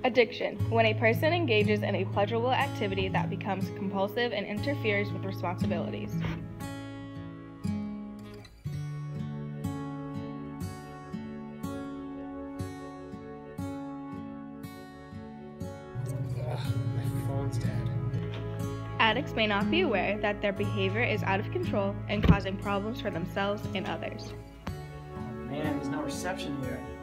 Addiction, when a person engages in a pleasurable activity that becomes compulsive and interferes with responsibilities. My phone's dead. Addicts may not be aware that their behavior is out of control and causing problems for themselves and others. Oh man, there's no reception here.